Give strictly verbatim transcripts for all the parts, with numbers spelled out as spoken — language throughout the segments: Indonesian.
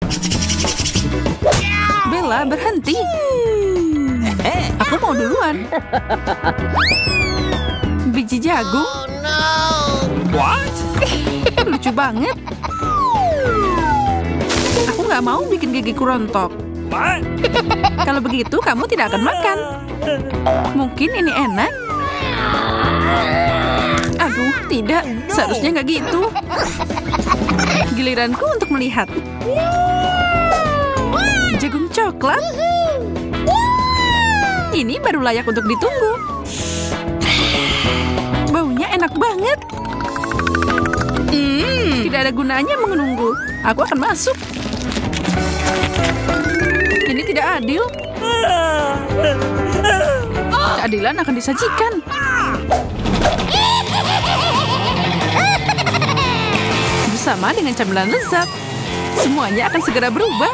Bella, berhenti. Aku mau duluan. Biji jagung. What? Lucu banget. Aku nggak mau bikin gigiku rontok. What? Kalau begitu, kamu tidak akan makan. Mungkin ini enak. Aduh, tidak. Seharusnya nggak gitu. Giliranku untuk melihat. Jagung coklat. Ini baru layak untuk ditunggu. Baunya enak banget. Hmm, tidak ada gunanya menunggu. Aku akan masuk. Ini tidak adil. Keadilan akan disajikan. Bersama dengan camilan lezat, semuanya akan segera berubah.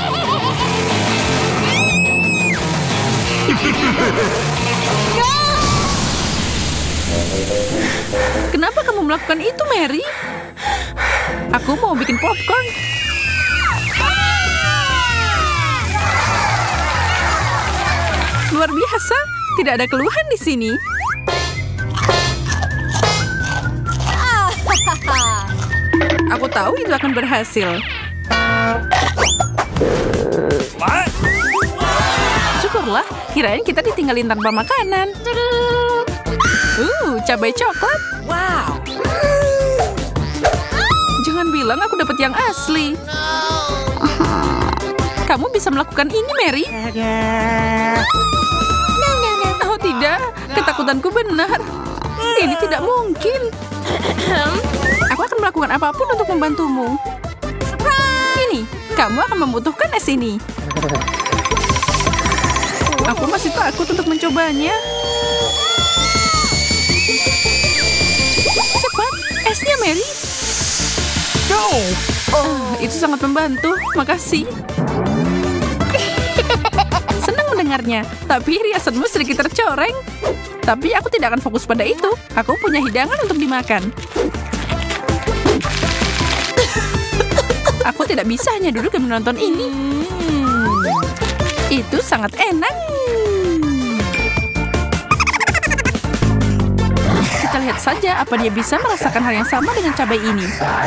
Kenapa kamu melakukan itu, Mary? Aku mau bikin popcorn. Luar biasa, tidak ada keluhan di sini. Aku tahu itu akan berhasil. What? Syukurlah, kirain kita ditinggalin tanpa makanan. Uh, cabai coklat. Wow. Jangan bilang aku dapat yang asli. Kamu bisa melakukan ini, Mary? Oh tidak, ketakutanku benar. Ini tidak mungkin. Aku akan melakukan apapun untuk membantumu. Ini, kamu akan membutuhkan es ini. Aku masih takut untuk mencobanya. Cepat, esnya, Mary. No. Oh, itu sangat membantu. Makasih. Senang mendengarnya, tapi riasanmu sedikit tercoreng. Tapi aku tidak akan fokus pada itu. Aku punya hidangan untuk dimakan. Aku tidak bisa hanya duduk dan menonton ini. Itu sangat enak. Kita lihat saja apa dia bisa merasakan hal yang sama dengan cabai ini.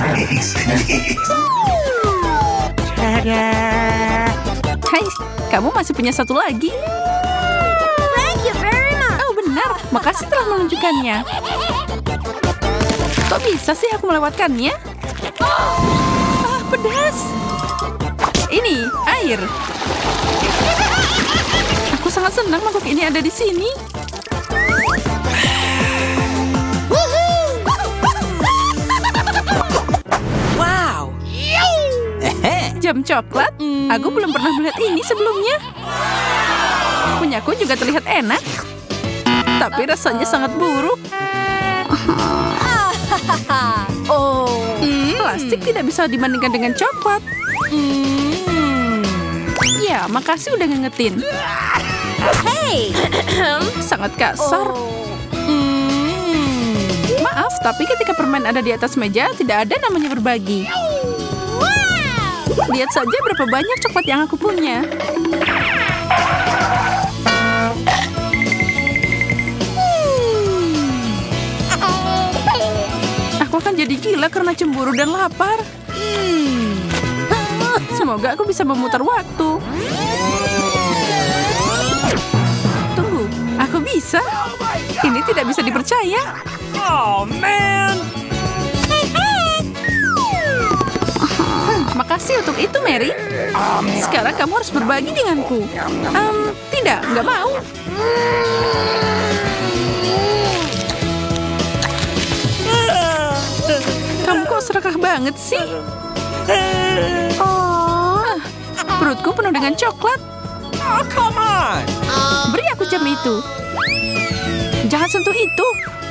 Hai, kamu masih punya satu lagi. Oh benar, makasih telah menunjukkannya. Kok bisa sih aku melewatkannya? Ah, pedas. Ini air. Aku sangat senang mangkuk ini ada di sini. Wow. Jam coklat? Aku belum pernah melihat ini sebelumnya. Punyaku juga terlihat enak. Tapi rasanya sangat buruk. Oh, hmm, plastik tidak bisa dibandingkan dengan coklat. Hmm. Ya, makasih udah ngingetin. Hey, sangat kasar. Hmm. Maaf, tapi ketika permen ada di atas meja, tidak ada namanya berbagi. Lihat saja berapa banyak coklat yang aku punya. Aku akan jadi gila karena cemburu dan lapar. Hmm. Semoga aku bisa memutar waktu. Tunggu, aku bisa. Ini tidak bisa dipercaya. Oh man. Makasih untuk itu, Mary. Sekarang kamu harus berbagi denganku. Um, tidak, nggak mau. Kamu kok serakah banget sih? Oh, perutku penuh dengan coklat. Oh, come on. Beri aku jam itu. Jangan sentuh itu.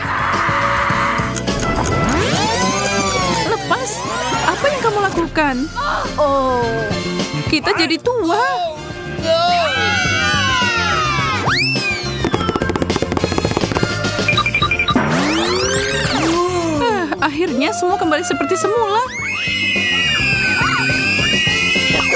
Lepas. Apa yang kamu lakukan? Oh, kita jadi tua. Ah, akhirnya semua kembali seperti semula.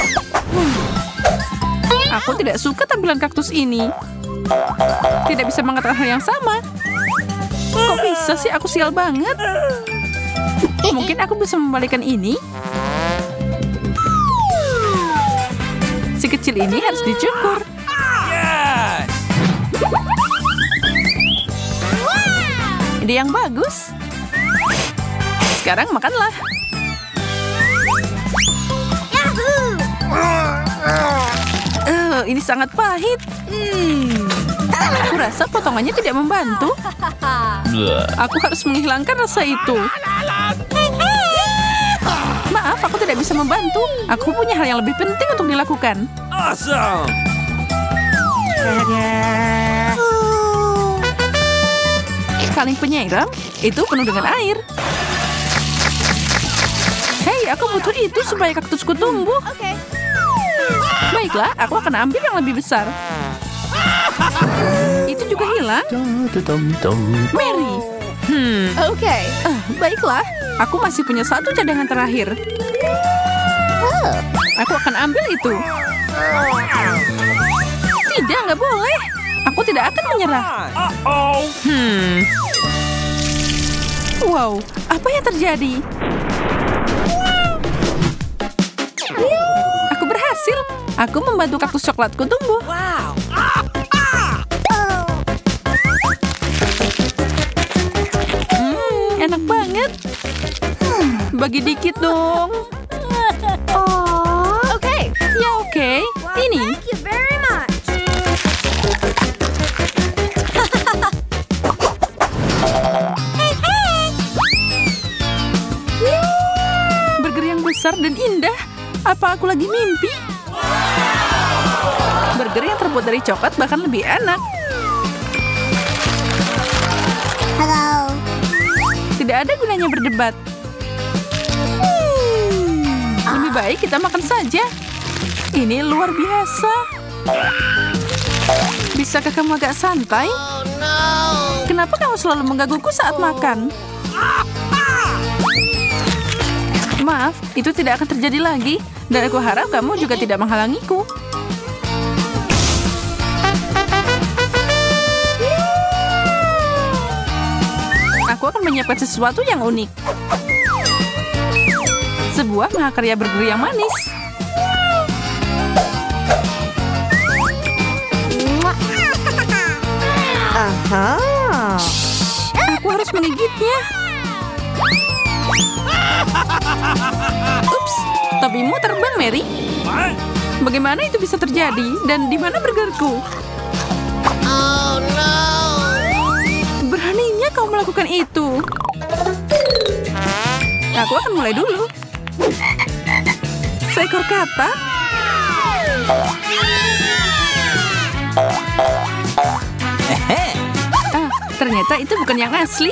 Aku tidak suka tampilan kaktus ini. Tidak bisa mengatakan hal yang sama. Kok bisa sih, aku sial banget. Mungkin aku bisa membalikan ini. Si kecil ini harus dicukur. Yes! Ide yang bagus. Sekarang makanlah. Uh, ini sangat pahit. Hmm. Aku rasa potongannya tidak membantu. Aku harus menghilangkan rasa itu. Maaf, aku tidak bisa membantu. Aku punya hal yang lebih penting untuk dilakukan. Awesome! Kaleng penyiram itu penuh dengan air. Hei, aku butuh itu supaya kaktusku tumbuh. Baiklah, aku akan ambil yang lebih besar. Itu juga hilang. Mary. Hmm. Oke. Uh, baiklah, aku masih punya satu cadangan terakhir. Aku akan ambil itu. Tidak, nggak boleh. Aku tidak akan menyerah. Uh-oh! Hmm. Wow, apa yang terjadi? Aku berhasil. Aku membantu kaktus coklatku tumbuh. Wow! Hmm, enak banget. Bagi dikit dong. Oke. Ya oke. Ini. Thank you very much. Burger yang besar dan indah. Apa aku lagi mimpi? Burger yang terbuat dari coklat bahkan lebih enak. Halo. Tidak ada gunanya berdebat. Lebih baik kita makan saja. Ini luar biasa. Bisakah kamu agak santai? Kenapa kamu selalu menggangguku saat makan? Maaf, itu tidak akan terjadi lagi. Dan aku harap kamu juga tidak menghalangiku. Aku akan menyiapkan sesuatu yang unik. Sebuah mahakarya burger yang manis. Aha. Aku harus menggigitnya. Ups, topimu terbang, Mary. What? Bagaimana itu bisa terjadi? Dan di mana burgerku? Oh no. Beraninya kau melakukan itu. Aku akan mulai dulu. Seekor kata. Ah, ternyata itu bukan yang asli.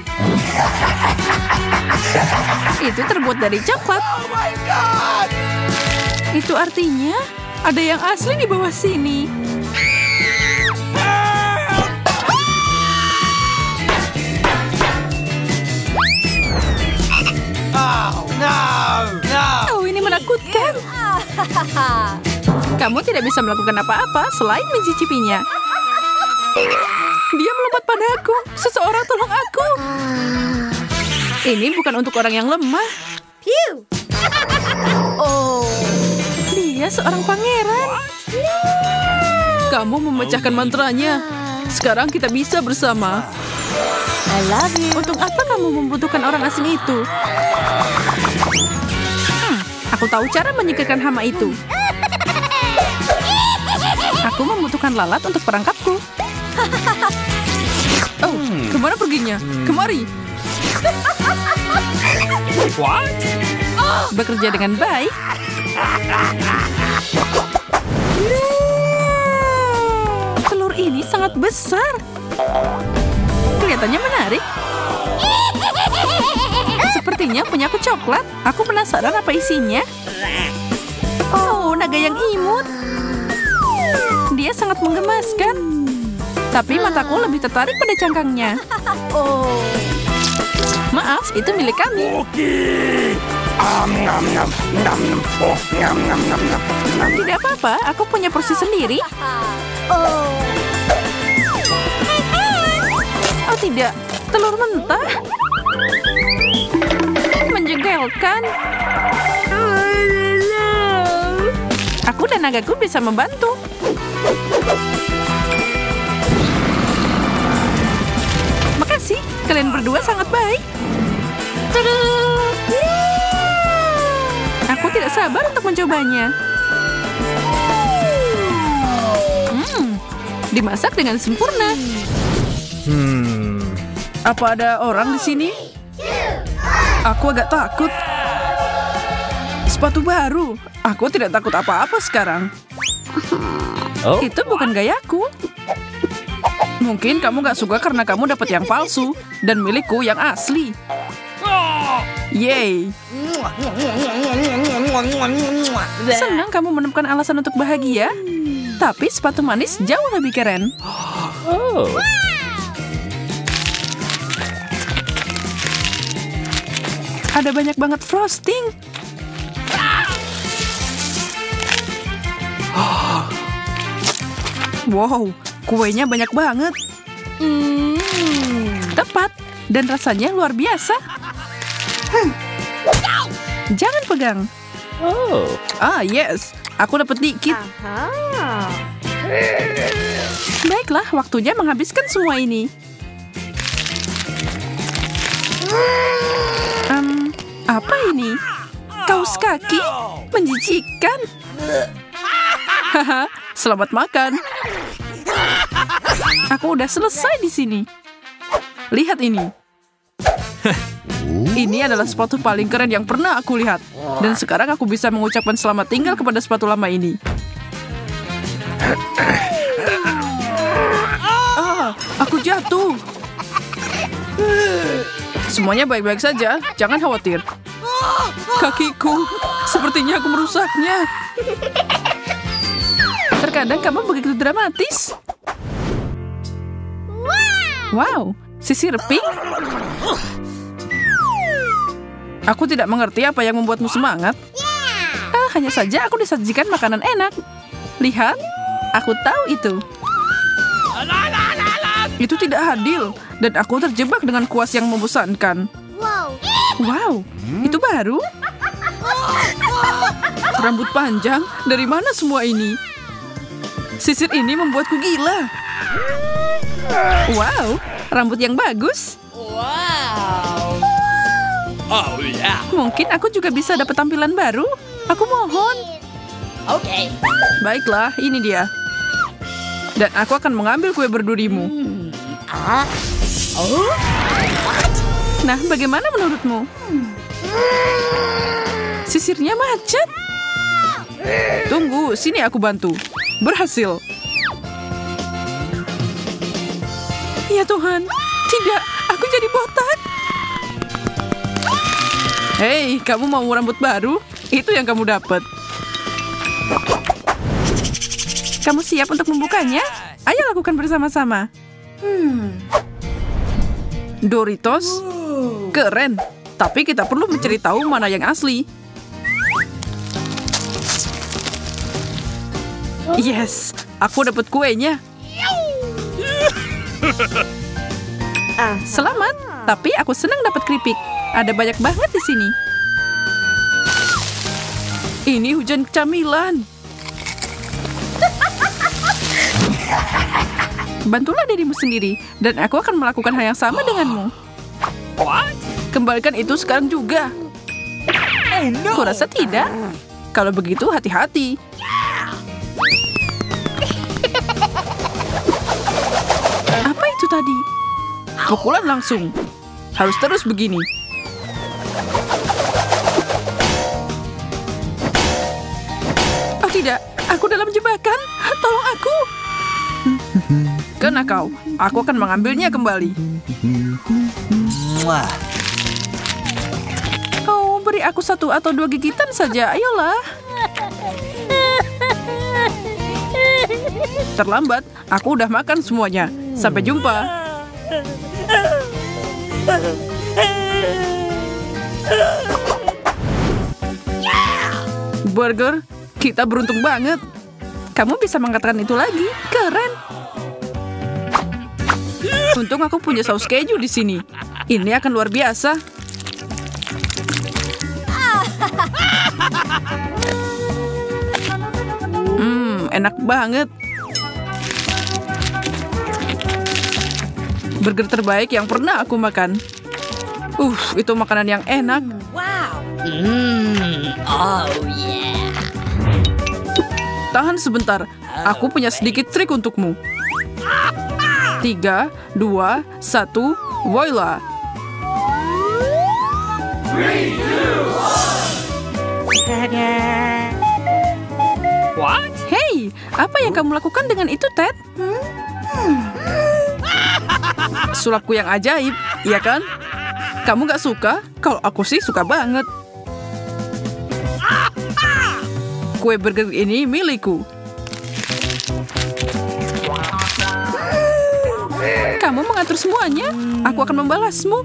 Itu terbuat dari coklat. Oh my God! Itu artinya ada yang asli di bawah sini. Oh no! No! Oh, ini menakutkan. Kamu tidak bisa melakukan apa-apa selain mencicipinya. Dia melompat padaku. Seseorang tolong aku. Ini bukan untuk orang yang lemah. Phew. Oh. Dia seorang pangeran. Kamu memecahkan mantranya. Sekarang kita bisa bersama. I love you. Untuk apa kamu membutuhkan orang asing itu? Hmm, aku tahu cara menyingkirkan hama itu. Aku membutuhkan lalat untuk perangkapku. Oh, kemana perginya? Kemari. What? Bekerja dengan baik. Telur ini sangat besar. Kelihatannya menarik. Sepertinya punya aku coklat. Aku penasaran apa isinya. Oh, naga yang imut. Dia sangat menggemaskan. Tapi mataku lebih tertarik pada cangkangnya. Oh. Maaf, itu milik kami. Cookie! Um, nom, nom, nom, nom. Oh, nom, nom, nom, nom, nom. Tidak apa-apa, aku punya porsi sendiri. Oh. Oh tidak, telur mentah. Menjengkelkan. Aku dan nagaku bisa membantu. Makasih, kalian berdua sangat baik. Aku tidak sabar untuk mencobanya. Hmm, dimasak dengan sempurna. Hmm. Apa ada orang di sini? Aku agak takut. Sepatu baru. Aku tidak takut apa-apa sekarang. Oh. Itu bukan gayaku. Mungkin kamu gak suka karena kamu dapat yang palsu dan milikku yang asli. Yeay. Senang kamu menemukan alasan untuk bahagia. Tapi sepatu manis jauh lebih keren. Oh. Ada banyak banget frosting. Wow, kuenya banyak banget. Hmm. Tepat, dan rasanya luar biasa. Hmm. Jangan pegang. Oh. Ah, yes. Aku dapat dikit. Aha. Baiklah, waktunya menghabiskan semua ini. Um, apa ini? Kaos kaki? Menjijikan. Haha, selamat makan. Aku udah selesai di sini. Lihat ini. Ini adalah sepatu paling keren yang pernah aku lihat. Dan sekarang aku bisa mengucapkan selamat tinggal kepada sepatu lama ini. Ah, aku jatuh. Semuanya baik-baik saja, jangan khawatir. Kakiku, sepertinya aku merusaknya. Terkadang kamu begitu dramatis. Wow, sisir pink? Aku tidak mengerti apa yang membuatmu semangat. Ah, hanya saja aku disajikan makanan enak. Lihat, aku tahu itu. Itu tidak adil, dan aku terjebak dengan kuas yang membosankan. Wow. Wow, itu baru? Rambut panjang, dari mana semua ini? Sisir ini membuatku gila. Wow, rambut yang bagus. Wow. Oh, yeah. Mungkin aku juga bisa dapat tampilan baru. Aku mohon. Okay. Baiklah, ini dia. Dan aku akan mengambil kue berdurimu. Ah. Oh. Nah, bagaimana menurutmu? Sisirnya macet. Tunggu, sini aku bantu. Berhasil. Ya Tuhan, tidak, aku jadi botak. Hei, kamu mau rambut baru? Itu yang kamu dapat. Kamu siap untuk membukanya? Ayo lakukan bersama-sama. Hmm. Doritos? Keren. Tapi kita perlu mencari tahu mana yang asli. Yes, aku dapat kuenya. Ah. Selamat, tapi aku senang dapat keripik. Ada banyak banget di sini. Ini hujan camilan. Bantulah dirimu sendiri, dan aku akan melakukan hal yang sama denganmu. What? Kembalikan itu sekarang juga. Oh, no. Kurasa tidak. Kalau begitu, hati-hati. Apa itu tadi? Pukulan langsung. Harus terus begini. Oh tidak, aku dalam jebakan. Tolong aku. Kena kau. Aku akan mengambilnya kembali. Mwah. Oh, beri aku satu atau dua gigitan saja. Ayolah. Terlambat. Aku udah makan semuanya. Sampai jumpa. Burger, kita beruntung banget. Kamu bisa mengatakan itu lagi. Keren. Untung aku punya saus keju di sini. Ini akan luar biasa. Hmm, enak banget. Burger terbaik yang pernah aku makan. Uh, itu makanan yang enak. Wow. Mmm. Oh yeah. Tahan sebentar. Aku punya sedikit trik untukmu. Tiga, dua, satu, voila. What? Hey, apa yang kamu lakukan dengan itu, Ted? Sulapku yang ajaib, iya kan? Kamu gak suka? Kalau aku sih suka banget. Kue burger ini milikku. Kamu mengatur semuanya. Aku akan membalasmu.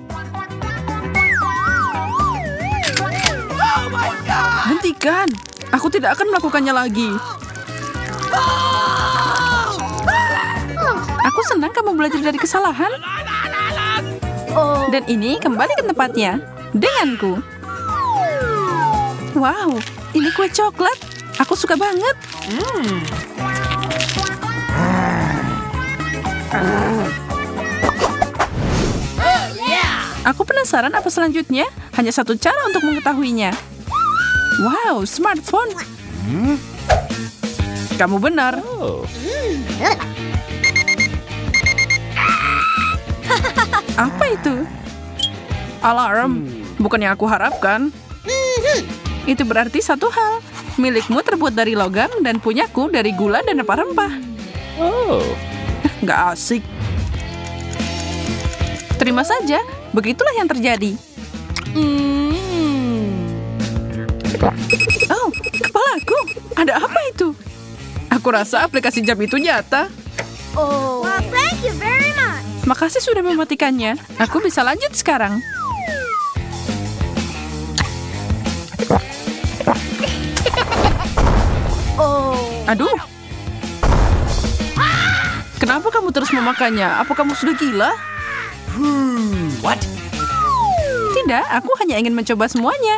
Hentikan. Aku tidak akan melakukannya lagi. Aku senang kamu belajar dari kesalahan. Dan ini kembali ke tempatnya. Denganku. Wow, ini kue coklat. Aku suka banget. Hmm. Oh, yeah. Aku penasaran apa selanjutnya. Hanya satu cara untuk mengetahuinya. Wow, smartphone. Hmm? Kamu benar. Apa itu? Alarm. Bukan yang aku harapkan. Itu berarti satu hal. Milikmu terbuat dari logam dan punyaku dari gula dan rempah-rempah. Oh. Nggak asik. Terima saja. Begitulah yang terjadi. Oh, kepalaku. Ada apa itu? Aku rasa aplikasi jam itu nyata. Oh. Well, thank you very much. Makasih sudah mematikannya. Aku bisa lanjut sekarang. Oh. Aduh. Kenapa kamu terus memakannya? Apa kamu sudah gila? Hmm. What? Tidak, aku hanya ingin mencoba semuanya.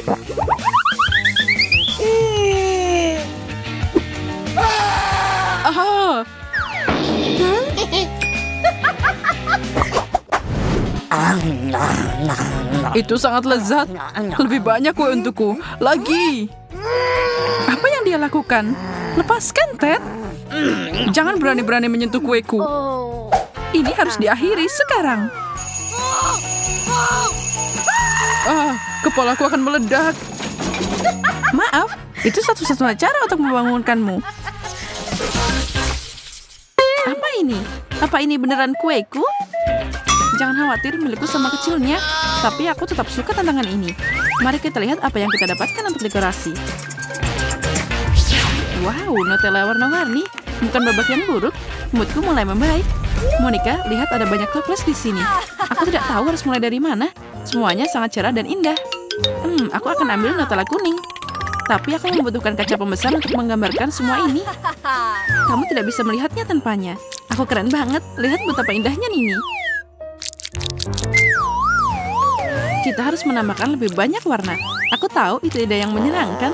Ah. Itu sangat lezat. Lebih banyak kue untukku. Lagi. Apa yang dia lakukan? Lepaskan, Ted. Jangan berani-berani menyentuh kueku. Oh. Ini harus diakhiri sekarang. Ah, kepalaku akan meledak. Maaf, itu satu-satunya cara untuk membangunkanmu. Apa ini? Apa ini beneran kueku? Jangan khawatir, milikku sama kecilnya. Tapi aku tetap suka tantangan ini. Mari kita lihat apa yang kita dapatkan untuk dekorasi. Wow, Nutella warna-warni. Bukan babak yang buruk. Moodku mulai membaik. Monica, lihat ada banyak toples di sini. Aku tidak tahu harus mulai dari mana. Semuanya sangat cerah dan indah. Hmm, aku akan ambil Nutella kuning. Tapi aku membutuhkan kaca pembesar untuk menggambarkan semua ini. Kamu tidak bisa melihatnya tanpanya. Aku keren banget. Lihat betapa indahnya Nini. Kita harus menambahkan lebih banyak warna. Aku tahu itu ide yang menyenangkan.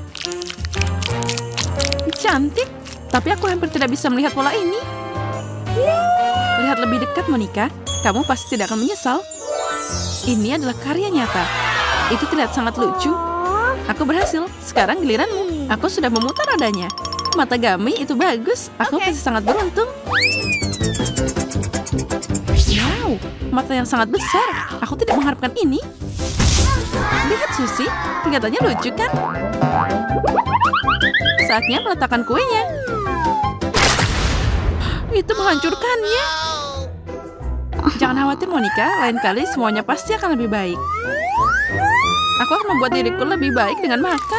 Cantik. Tapi aku hampir tidak bisa melihat pola ini. Lihat lebih dekat, Monica. Kamu pasti tidak akan menyesal. Ini adalah karya nyata. Itu terlihat sangat lucu. Aku berhasil. Sekarang giliranmu. Aku sudah memutar rodanya. Mata Gami itu bagus. Aku pasti sangat beruntung. Wow, mata yang sangat besar. Aku tidak mengharapkan ini. Lihat, Susie. Kelihatannya lucu, kan? Saatnya meletakkan kuenya. Itu menghancurkannya. Jangan khawatir, Monica. Lain kali semuanya pasti akan lebih baik. Aku akan membuat diriku lebih baik dengan makan.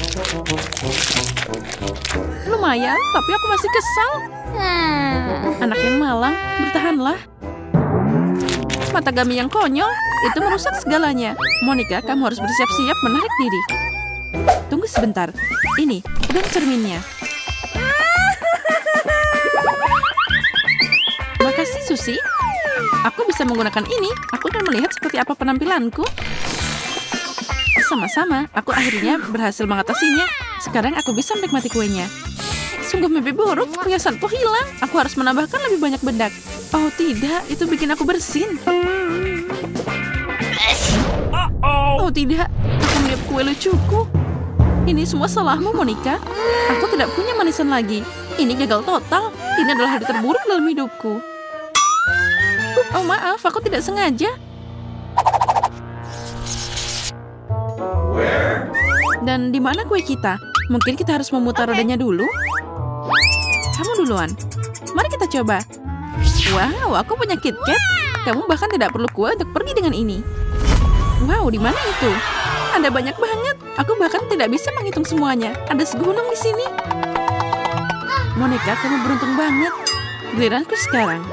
Lumayan, tapi aku masih kesal. Anak yang malang, bertahanlah. Mata Gami yang konyol, itu merusak segalanya. Monica, kamu harus bersiap-siap menarik diri. Tunggu sebentar. Ini, pegang cerminnya. Makasih, Susie. Aku bisa menggunakan ini. Aku akan melihat seperti apa penampilanku. Sama-sama, aku akhirnya berhasil mengatasinya. Sekarang aku bisa menikmati kuenya. Sungguh mimpi buruk, perhiasanku hilang. Aku harus menambahkan lebih banyak bedak. Oh tidak, itu bikin aku bersin. Oh tidak, aku melihat kue lucuku. Ini semua salahmu, Monica. Aku tidak punya manisan lagi. Ini gagal total. Ini adalah hari terburuk dalam hidupku. Oh maaf, aku tidak sengaja. Dan di mana kue kita? Mungkin kita harus memutar rodanya dulu. Kamu duluan. Mari kita coba. Wow, aku punya KitKat. Kamu bahkan tidak perlu kue untuk pergi dengan ini. Wow, di mana itu? Ada banyak banget. Aku bahkan tidak bisa menghitung semuanya. Ada segunung di sini. Monica, kamu beruntung banget. Giliranku sekarang.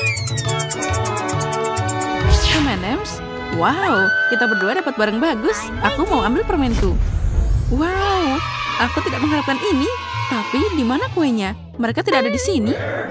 M and M's? Wow, kita berdua dapat barang bagus. Aku mau ambil permenku. Wow, aku tidak mengharapkan ini. Tapi di mana kuenya? Mereka tidak ada di sini.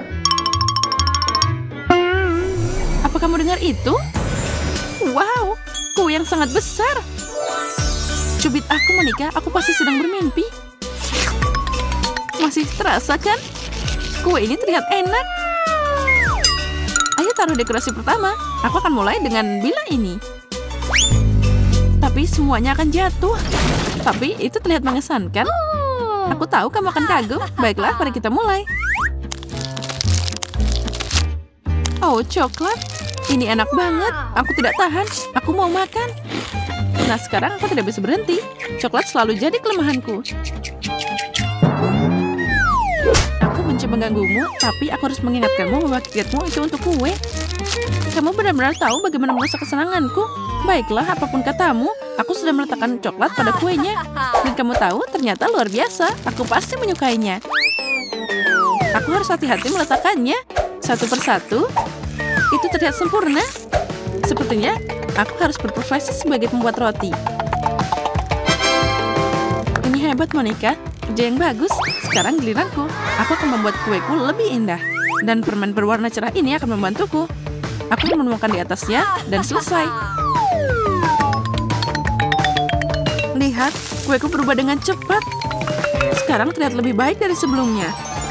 Apa kamu dengar itu? Wow, kue yang sangat besar. Cubit aku, Monica. Aku pasti sedang bermimpi. Masih terasa kan? Kue ini terlihat enak. Ayo taruh dekorasi pertama. Aku akan mulai dengan bilah ini. Tapi semuanya akan jatuh. Tapi itu terlihat mengesankan. Aku tahu kamu akan kagum. Baiklah, mari kita mulai. Oh, coklat. Ini enak banget. Aku tidak tahan. Aku mau makan. Nah, sekarang aku tidak bisa berhenti. Coklat selalu jadi kelemahanku. Aku benci mengganggumu, tapi aku harus mengingatkanmu bahwa KitKatmu itu untuk kue. Kamu benar-benar tahu bagaimana merusak kesenanganku. Baiklah, apapun katamu, aku sudah meletakkan coklat pada kuenya. Dan kamu tahu, ternyata luar biasa. Aku pasti menyukainya. Aku harus hati-hati meletakkannya. Satu persatu. Itu terlihat sempurna. Sepertinya, aku harus berprofesi sebagai pembuat roti. Ini hebat, Monica. Kerja yang bagus. Sekarang giliranku. Aku akan membuat kueku lebih indah. Dan permen berwarna cerah ini akan membantuku. Aku menemukan di atasnya dan selesai. Lihat, kueku berubah dengan cepat. Sekarang terlihat lebih baik dari sebelumnya.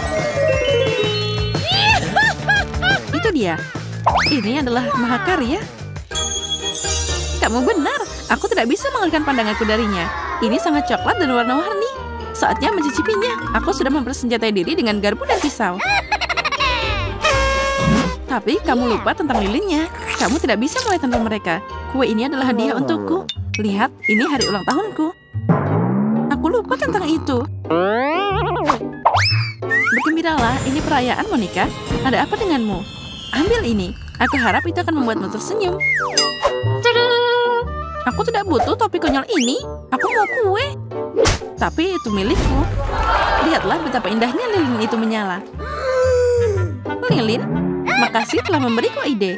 Itu dia. Ini adalah mahakarya. Kamu benar. Aku tidak bisa mengalihkan pandanganku darinya. Ini sangat coklat dan warna-warni. Saatnya mencicipinya. Aku sudah mempersenjatai diri dengan garpu dan pisau. Tapi kamu lupa tentang lilinnya. Kamu tidak bisa mulai tanpa mereka. Kue ini adalah hadiah untukku. Lihat, ini hari ulang tahunku. Aku lupa tentang itu. Bergembiralah, ini perayaan, Monica. Ada apa denganmu? Ambil ini. Aku harap itu akan membuatmu tersenyum. Aku tidak butuh topi konyol ini. Aku mau kue. Tapi itu milikku. Lihatlah betapa indahnya lilin itu menyala. Lilin, makasih telah memberiku ide.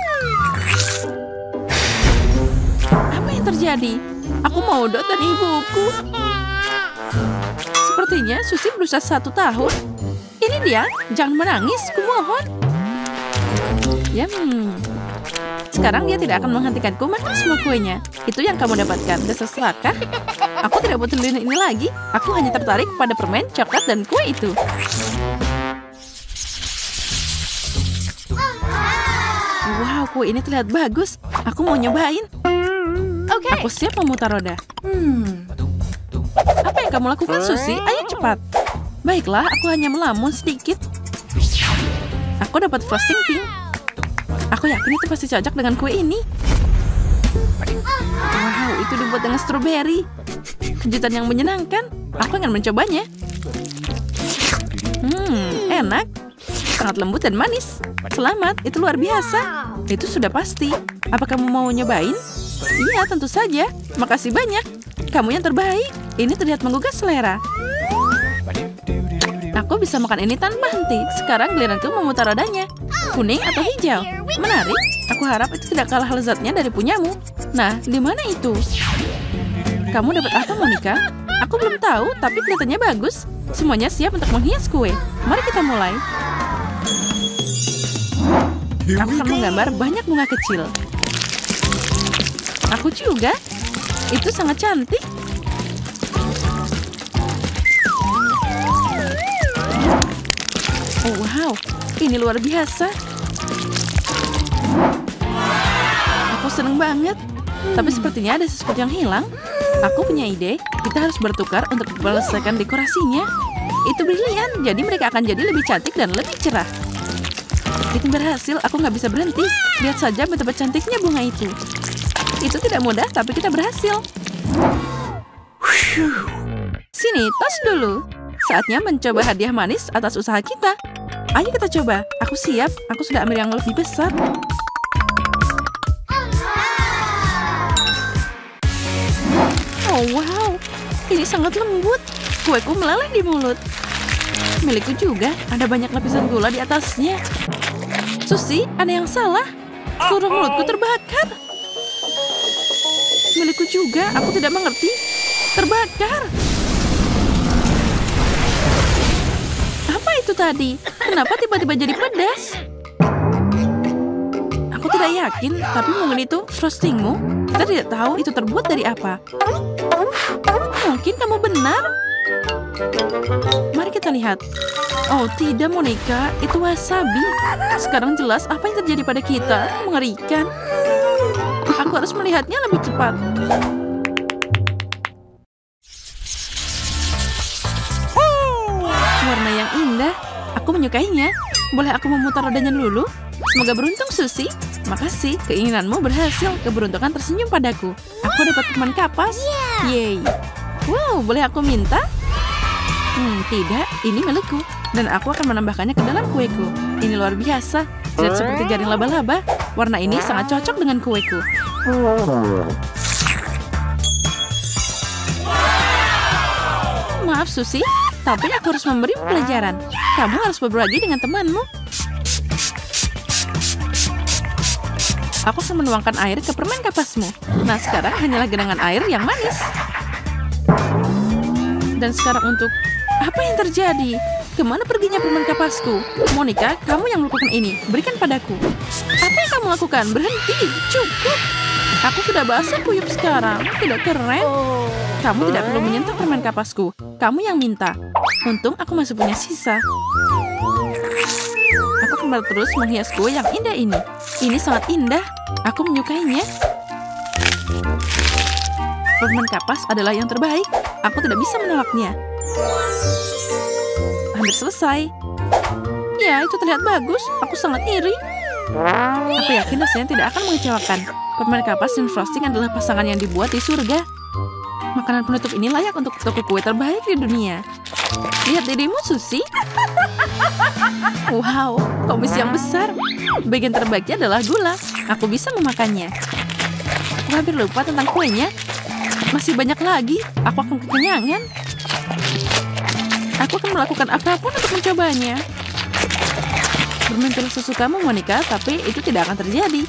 Apa yang terjadi? Aku mau Dot dan ibuku. Sepertinya Susie berusia satu tahun. Ini dia, jangan menangis, kumohon. Ya, hmm. Sekarang dia tidak akan menghentikanku makan semua kuenya. Itu yang kamu dapatkan, dasar serakah. Aku tidak butuh lilin ini lagi. Aku hanya tertarik pada permen, coklat, dan kue itu. Wow, kue ini terlihat bagus. Aku mau nyobain. Oke. Aku siap memutar roda. Hmm. Apa yang kamu lakukan, Susie? Ayo cepat. Baiklah, aku hanya melamun sedikit. Aku dapat frosting pink. Aku yakin itu pasti cocok dengan kue ini. Wow, itu dibuat dengan stroberi. Kejutan yang menyenangkan. Aku akan mencobanya. Hmm, enak. Sangat lembut dan manis. Selamat, itu luar biasa. Itu sudah pasti. Apa kamu mau nyobain? Iya, tentu saja. Makasih banyak. Kamu yang terbaik. Ini terlihat menggugah selera. Aku bisa makan ini tanpa henti. Sekarang giliranku memutar rodanya. Kuning atau hijau? Menarik. Aku harap itu tidak kalah lezatnya dari punyamu. Nah, di mana itu? Kamu dapat apa, Monica? Aku belum tahu, tapi kelihatannya bagus. Semuanya siap untuk menghias kue. Mari kita mulai. Aku akan menggambar banyak bunga kecil. Aku juga. Itu sangat cantik. Oh, wow. Ini luar biasa. Aku seneng banget. Tapi sepertinya ada sesuatu yang hilang. Aku punya ide. Kita harus bertukar untuk menyelesaikan dekorasinya. Itu brilian. Jadi mereka akan jadi lebih cantik dan lebih cerah. Itu berhasil. Aku nggak bisa berhenti. Lihat saja betapa cantiknya bunga itu. Itu tidak mudah, tapi kita berhasil. Sini, tos dulu. Saatnya mencoba hadiah manis atas usaha kita. Ayo kita coba. Aku siap. Aku sudah ambil yang lebih besar. Oh, wow. Ini sangat lembut. Kueku meleleh di mulut. Milikku juga. Ada banyak lapisan gula di atasnya. Susi, ada yang salah. Seluruh mulutku terbakar. Milikku juga. Aku tidak mengerti. Terbakar. Apa itu tadi? Kenapa tiba-tiba jadi pedas? Aku tidak yakin, tapi mungkin itu frostingmu. Kita tidak tahu itu terbuat dari apa. Mungkin kamu benar. Mari kita lihat. Oh tidak, Monica. Itu wasabi. Sekarang jelas apa yang terjadi pada kita. Mengerikan. Aku harus melihatnya lebih cepat. Warna yang indah. Aku menyukainya. Boleh aku memutar rodanya dulu? Semoga beruntung, Susi. Makasih, keinginanmu berhasil. Keberuntungan tersenyum padaku. Aku dapat teman kapas. Yeay. Wow, boleh aku minta? Hmm, tidak. Ini milikku. Dan aku akan menambahkannya ke dalam kueku. Ini luar biasa. Lihat seperti jaring laba-laba. Warna ini sangat cocok dengan kueku. Maaf, Susi. Tapi aku harus memberi pelajaran. Kamu harus berbagi dengan temanmu. Aku akan menuangkan air ke permen kapasmu. Nah, sekarang hanyalah genangan air yang manis. Dan sekarang untuk... Apa yang terjadi? Kemana perginya permen kapasku? Monica, kamu yang melakukan ini. Berikan padaku. Apa yang kamu lakukan? Berhenti. Cukup. Aku sudah basah kuyup sekarang. Tidak keren? Kamu tidak perlu menyentuh permen kapasku. Kamu yang minta. Untung aku masih punya sisa. Aku kembali terus menghias kue yang indah ini. Ini sangat indah. Aku menyukainya. Permen kapas adalah yang terbaik. Aku tidak bisa menolaknya. Hampir selesai. Ya, itu terlihat bagus. Aku sangat iri. Aku yakin rasanya tidak akan mengecewakan. Permen kapas dan frosting adalah pasangan yang dibuat di surga. Makanan penutup ini layak untuk toko kue terbaik di dunia. Lihat dirimu, Susi. Wow, komisi yang besar. Bagian terbaiknya adalah gula. Aku bisa memakannya. Aku hampir lupa tentang kuenya. Masih banyak lagi. Aku akan kekenyangan. Aku akan melakukan apapun untuk mencobanya. Bermintalah sesukamu, Monica, tapi itu tidak akan terjadi.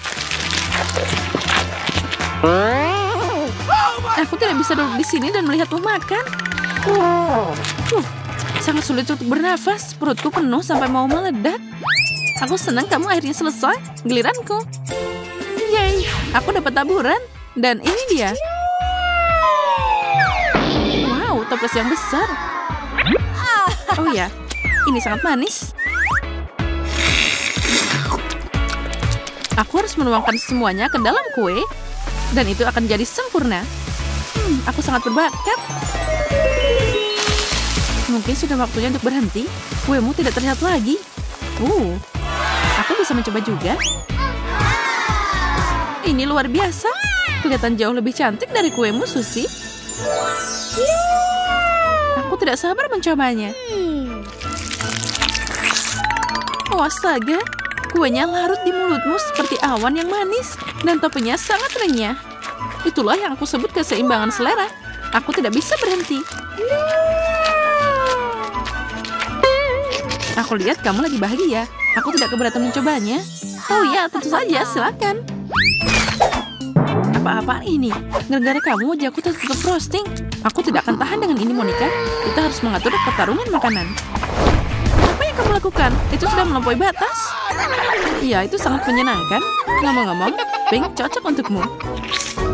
Aku tidak bisa duduk di sini dan melihatmu makan. Uh, sangat sulit untuk bernafas. Perutku penuh sampai mau meledak. Aku senang kamu akhirnya selesai. Giliranku. Yeay, aku dapat taburan. Dan ini dia. Wow, toples yang besar. Oh ya, ini sangat manis. Aku harus menuangkan semuanya ke dalam kue. Dan itu akan jadi sempurna. Hmm, aku sangat berbakat. Mungkin sudah waktunya untuk berhenti. Kuemu tidak terlihat lagi. Uh, aku bisa mencoba juga. Ini luar biasa. Kelihatan jauh lebih cantik dari kuemu, Susi. Aku tidak sabar mencobanya. Oh, astaga. Kuenya larut di mulutmu seperti awan yang manis. Dan toppingnya sangat renyah. Itulah yang aku sebut keseimbangan selera. Aku tidak bisa berhenti. Aku lihat kamu lagi bahagia. Aku tidak keberatan mencobanya. Oh ya, tentu saja, silakan. Apa-apaan ini? Gara-gara kamu wajahku tertutup frosting. Aku tidak akan tahan dengan ini, Monica. Kita harus mengatur pertarungan makanan. Apa yang kamu lakukan? Itu sudah melampaui batas. Iya, itu sangat menyenangkan. Ngomong-ngomong, Pink cocok untukmu.